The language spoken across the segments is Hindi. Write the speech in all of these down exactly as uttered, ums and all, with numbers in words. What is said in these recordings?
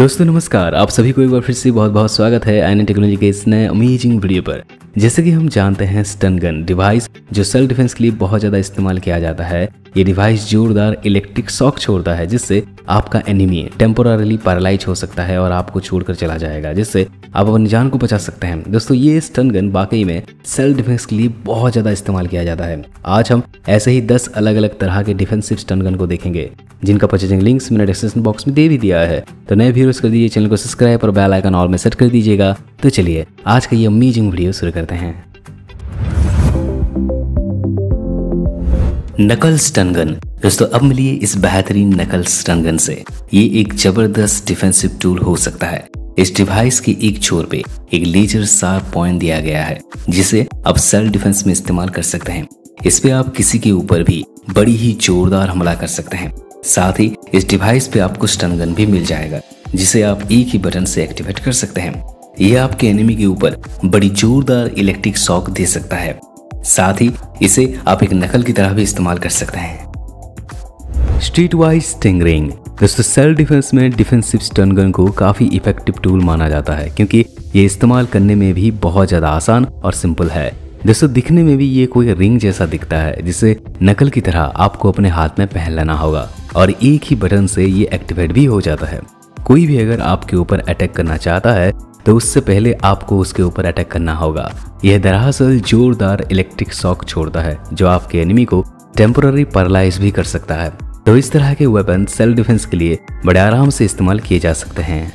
दोस्तों नमस्कार, आप सभी को एक बार फिर से बहुत बहुत स्वागत है आई एन टेक्नोलॉजी के इस नए अमेजिंग वीडियो पर। जैसे कि हम जानते हैं स्टन गन डिवाइस जो सेल्फ डिफेंस के लिए बहुत ज़्यादा इस्तेमाल किया जाता है। ये डिवाइस जोरदार इलेक्ट्रिक शॉक छोड़ता है जिससे आपका एनिमी टेम्पोररीली पैरालाइज हो सकता है और आपको छोड़कर चला जाएगा, जिससे आप अपनी जान को बचा सकते हैं। दोस्तों ये स्टन गन वाकई में सेल्फ डिफेंस के लिए बहुत ज़्यादा इस्तेमाल किया जाता है। आज हम ऐसे ही दस अलग अलग तरह के डिफेंसिव स्टन गन को देखेंगे जिनका परचेजिंग लिंक्स मैंने डिस्क्रिप्शन बॉक्स में दे भी दिया है। तो नए व्यूअर्स कर दीजिए, चैनल को सब्सक्राइब और बेल आइकन ऑल में सेट कर दीजिएगा। तो चलिए आज का ये अमेजिंग वीडियो शुरू करते हैं। नकल स्टन गन। दोस्तों अब मिलिए इस बेहतरीन नकल स्टन गन से। ये एक जबरदस्त डिफेंसिव टूल हो सकता है। इस डिवाइस के एक छोर पे एक लेजर शार्प पॉइंट दिया गया है जिसे आप सेल्फ डिफेंस में इस्तेमाल कर सकते हैं। इस पे आप किसी के ऊपर भी बड़ी ही जोरदार हमला कर सकते हैं। साथ ही इस डिवाइस पे आपको स्टन गन भी मिल जाएगा जिसे आप एक ही बटन से एक्टिवेट कर सकते हैं। यह आपके एनिमी के ऊपर बड़ी जोरदार इलेक्ट्रिक शॉक दे सकता है। साथ ही इसे आप एक नकल की तरह भी इस्तेमाल कर सकते हैं। Street wise stinger ring. दोस्तों सेल्फ डिफेंस में डिफेंसिव स्टन गन को काफी इफेक्टिव टूल माना जाता है क्योंकि ये इस्तेमाल करने में भी बहुत ज्यादा आसान और सिंपल है। दोस्तों दिखने में भी ये कोई रिंग जैसा दिखता है जिसे नकल की तरह आपको अपने हाथ में पहन लेना होगा और एक ही बटन से ये एक्टिवेट भी हो जाता है। कोई भी अगर आपके ऊपर अटैक करना चाहता है तो उससे पहले आपको उसके ऊपर अटैक करना होगा। यह दरअसल जोरदार इलेक्ट्रिक शॉक छोड़ता है जो आपके एनिमी को टेम्पोररी पैरालाइज भी कर सकता है। तो इस तरह के वेपन सेल्फ डिफेंस के लिए बड़े आराम से इस्तेमाल किए जा सकते हैं।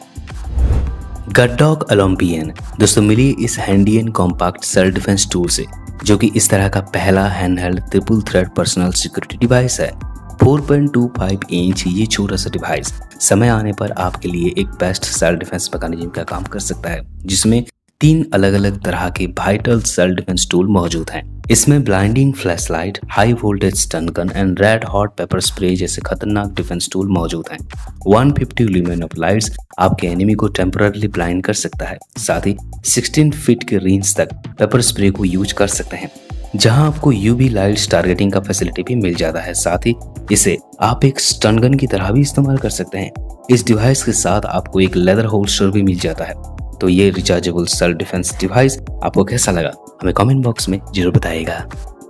Guard dog Olympian. दोस्तों मिली इस handy and compact self defense tool से जो कि इस तरह का पहला handheld triple threat personal security device है। Four point two five inch ये छोटा सा डिवाइस समय आने पर आपके लिए एक बेस्ट सेल्फ डिफेंस मैकेनिज्म का काम कर सकता है जिसमें तीन अलग अलग तरह के वाइटल सेल्फ डिफेंस टूल मौजूद हैं। इसमें blinding flashlight, high voltage stun gun and red hot pepper spray जैसे खतरनाक डिफेंस टूल मौजूद हैं। One fifty lumen of lights आपके एनिमी को टेम्पररी ब्लाइंड कर सकता है। साथ ही सिक्सटीन फीट के रेंज तक पेपर स्प्रे को यूज कर सकते हैं जहां आपको यूवी लाइट्स टारगेटिंग का फैसिलिटी भी मिल जाता है। साथ ही इसे आप एक स्टन गन की तरह भी इस्तेमाल कर सकते हैं। इस डिवाइस के साथ आपको एक लेदर होल्स्टर भी मिल जाता है। तो ये रिचार्जेबल सेल्फ डिफेंस डिवाइस आपको कैसा लगा हमें कमेंट बॉक्स में जरूर बताइएगा।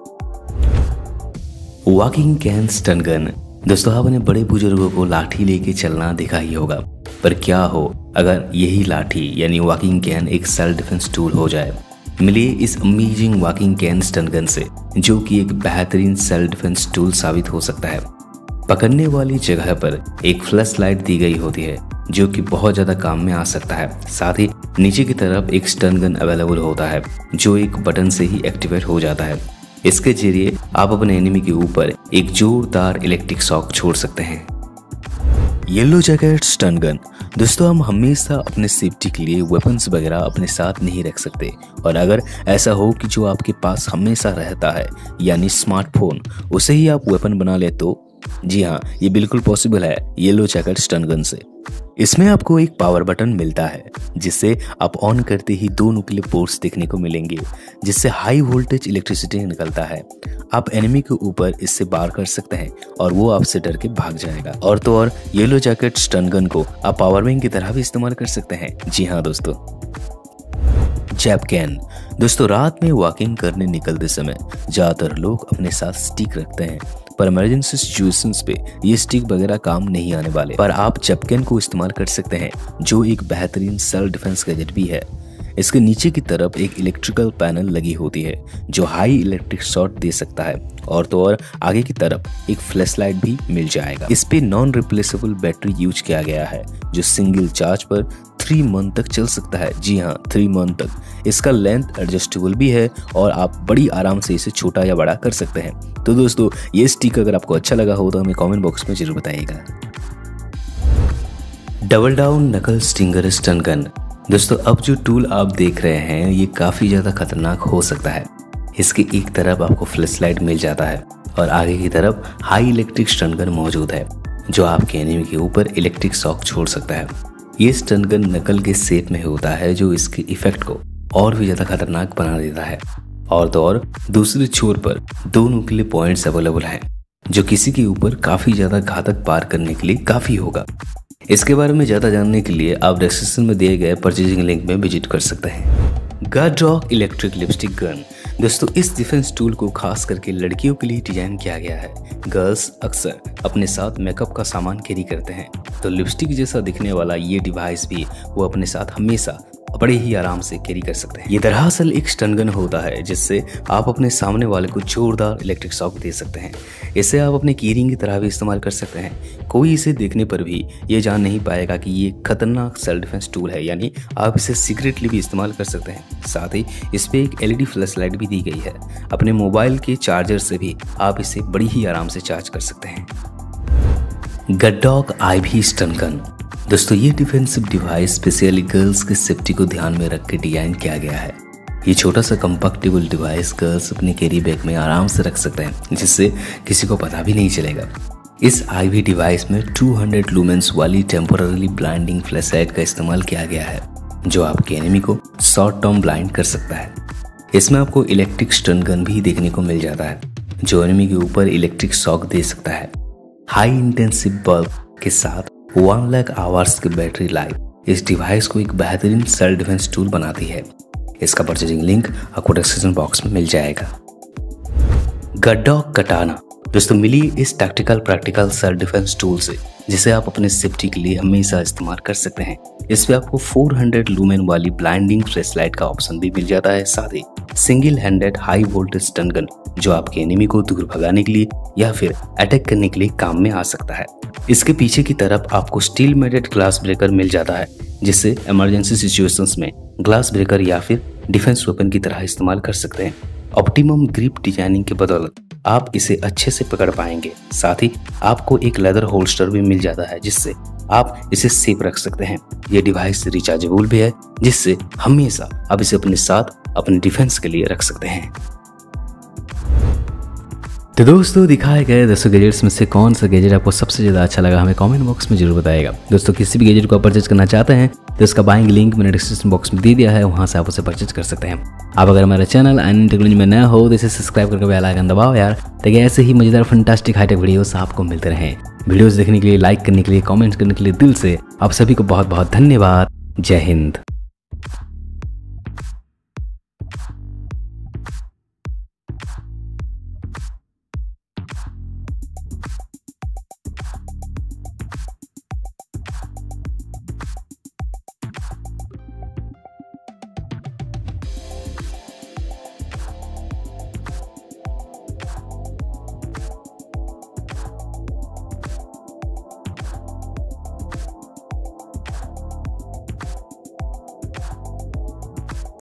Walking cane stun gun. दोस्तों आपने बड़े बुजुर्गों को लाठी लेके चलना देखा ही होगा, पर क्या हो अगर यही लाठी यानी वॉकिंग कैन एक सेल्फ डिफेंस टूल हो जाए। मिलिए इस amazing walking cane stun gun से जो कि एक बेहतरीन सेल्फ डिफेंस टूल साबित हो सकता है। पकड़ने वाली जगह पर एक फ्लैश लाइट दी गई होती है जो कि बहुत ज़्यादा काम में आ सकता है। साथ ही नीचे की तरफ एक स्टन गन अवेलेबल होता है जो एक बटन से ही एक्टिवेट हो जाता है। इसके जरिए आप अपने एनिमी के ऊपर एक जोरदार इलेक्ट्रिक शॉक छोड़ सकते हैं। Yellow jacket stun gun. दोस्तों हम हमेशा अपने सेफ्टी के लिए वेपन्स वगैरह अपने साथ नहीं रख सकते, और अगर ऐसा हो कि जो आपके पास हमेशा रहता है यानी स्मार्टफोन उसे ही आप वेपन बना ले तो जी हाँ, ये बिल्कुल पॉसिबल है येलो जैकेट स्टन गन से। इसमें आपको एक पावर बटन मिलता है जिससे आप ऑन करते ही दो नुकीले पोर्ट्स देखने को मिलेंगे जिससे हाई वोल्टेज इलेक्ट्रिसिटी निकलता है। आप एनिमी के ऊपर इससे वार कर सकते हैं और वो आपसे डर के भाग जाएगा। और तो और येलो जैकेट स्टन गन को आप पावर बैंक की तरह भी इस्तेमाल कर सकते हैं। जी हाँ दोस्तों। Jab cane. दोस्तों रात में वॉकिंग करने निकलते समय ज्यादातर लोग अपने साथ स्टिक रखते हैं, पर इमरजेंसी सिचुएशंस पे ये स्टिक वगैरह काम नहीं आने वाले, पर आप जैब को इस्तेमाल कर सकते हैं जो एक बेहतरीन सेल्फ डिफेंस गैजेट भी है। इसके नीचे की तरफ एक इलेक्ट्रिकल पैनल लगी होती है जो हाई इलेक्ट्रिक शॉट दे सकता है, और तो और आगे की तरफ एक फ्लैशलाइट भी मिल जाएगा। इस पे नॉन रिप्लेसेबल बैटरी यूज किया गया है जो सिंगल चार्ज पर थ्री मंथ तक चल सकता है। जी हाँ, थ्री मंथ तक। इसका लेंथ एडजस्टेबल भी है और आप बड़ी आराम से इसे छोटा या बड़ा कर सकते हैं। तो दोस्तों ये स्टिक अगर आपको अच्छा लगा हो तो हमें कमेंट बॉक्स में जरूर बताइएगा। Double down knuckle stinger stun gun. दोस्तों अब जो टूल आप देख रहे हैं ये काफी ज्यादा खतरनाक हो सकता है। इसकी एक तरफ आपको फ्लैशलाइट मिल जाता है और आगे की तरफ हाई इलेक्ट्रिक स्टन गन मौजूद है जो आपके एनिमी के ऊपर इलेक्ट्रिक शॉक छोड़ सकता है। ये स्टन गन नकल के शेप में होता है जो इसके इफेक्ट को और भी ज्यादा खतरनाक बना देता है। और तो और दूसरे छोर पर दो नुकीले पॉइंट्स अवेलेबल हैं जो किसी के ऊपर काफी ज्यादा घातक पार करने के लिए काफी होगा। इसके बारे में ज़्यादा जानने के लिए आप डिस्क्रिप्शन में दिए गए परचेजिंग लिंक में विजिट कर सकते हैं। Guard dog electric lipstick gun. दोस्तों इस डिफेंस टूल को खास करके लड़कियों के लिए डिजाइन किया गया है। गर्ल्स अक्सर अपने साथ मेकअप का सामान कैरी करते हैं, तो लिपस्टिक जैसा दिखने वाला ये डिवाइस भी वो अपने साथ हमेशा बड़े ही आराम से कैरी कर सकते हैं। ये दरअसल एक स्टन गन होता है जिससे आप अपने सामने वाले को जोरदार इलेक्ट्रिक शॉक दे सकते हैं। इसे आप अपने कीरिंग की तरह भी इस्तेमाल कर सकते हैं। कोई इसे देखने पर भी ये जान नहीं पाएगा कि ये खतरनाक सेल्फ डिफेंस टूल है, यानी आप इसे सीक्रेटली भी इस्तेमाल कर सकते हैं। साथ ही इस पे एक एलईडी फ्लैश लाइट भी दी गई है। अपने मोबाइल के चार्जर से भी आप इसे बड़ी ही आराम से चार्ज कर सकते हैं। Guard dog ivy stun gun. दोस्तों ये डिफेंसिव डिवाइस स्पेशली गर्ल्स की सेफ्टी को ध्यान में रख के डिजाइन किया गया है। ये छोटा सा कंपैक्टेबल डिवाइस गर्ल्स अपने कैरी बैग में आराम से रख सकते हैं, जिससे किसी को पता भी नहीं चलेगा। इस आईवी डिवाइस में दो सौ लूमेंस वाली टेम्पोररी ब्लाइंडिंग फ्लैशलाइट का इस्तेमाल किया गया है, जो आपके एनिमी को शॉर्ट टर्म ब्लाइंड कर सकता है। इसमें आपको इलेक्ट्रिक स्टन गन भी देखने को मिल जाता है, जो एनिमी के ऊपर इलेक्ट्रिक शॉक दे सकता है। हाई इंटेंसिव बल्ब के साथ वन लाख आवर्स की बैटरी लाइफ इस डिवाइस को एक बेहतरीन सेल्फ डिफेंस टूल बनाती है। इसका परचेजिंग लिंक आपको डिस्क्रिप्शन बॉक्स में मिल जाएगा। Guard dog Katana. दोस्तों मिली इस tactical practical self defense tool से, जिसे आप अपने सेफ्टी के लिए हमेशा इस्तेमाल कर सकते हैं। इस पे आपको चार सौ लूमेन वाली ब्लाइंडिंग फ्लैशलाइट का ऑप्शन भी मिल जाता है। साथ ही single handed high voltage stun gun, जो आपके एनिमी को दूर भगाने के लिए या फिर अटैक करने के लिए काम में आ सकता है। इसके पीछे की तरफ आपको स्टील मेडेड ग्लास ब्रेकर मिल जाता है, जिससे इमरजेंसी सिचुएशंस में ग्लास ब्रेकर या फिर डिफेंस वेपन की तरह इस्तेमाल कर सकते हैं। ऑप्टिमम ग्रिप डिजाइनिंग के बदौलत आप इसे अच्छे से पकड़ पाएंगे। साथ ही आपको एक लेदर होल्स्टर भी मिल जाता है, जिससे आप इसे सेफ रख सकते हैं। यह डिवाइस रिचार्जेबल भी है, जिससे हमेशा आप इसे अपने साथ अपने डिफेंस के लिए रख सकते हैं। तो दोस्तों दिखाए गए दसों गैजेट्स में से कौन सा गैजेट आपको सबसे ज़्यादा अच्छा लगा, हमें कमेंट बॉक्स में जरूर बताइएगा। दोस्तों किसी भी गैजेट को आप परचेज करना चाहते हैं तो उसका बाइंग लिंक मैंने डिस्क्रिप्शन बॉक्स में दे दिया है, वहाँ से आप उसे परचेज कर सकते हैं। आप अगर हमारे चैनल एंड टेक्नोलॉजी में नया हो तो इसे सब्सक्राइब करके बेल आइकन दबाओ यार, ताकि ऐसे ही मजेदार फंटास्टिक हाईटेक वीडियोस आपको मिलते रहें। वीडियोस देखने के लिए, लाइक करने के लिए, कमेंट करने के लिए दिल से आप सभी को बहुत बहुत धन्यवाद। जय हिंद।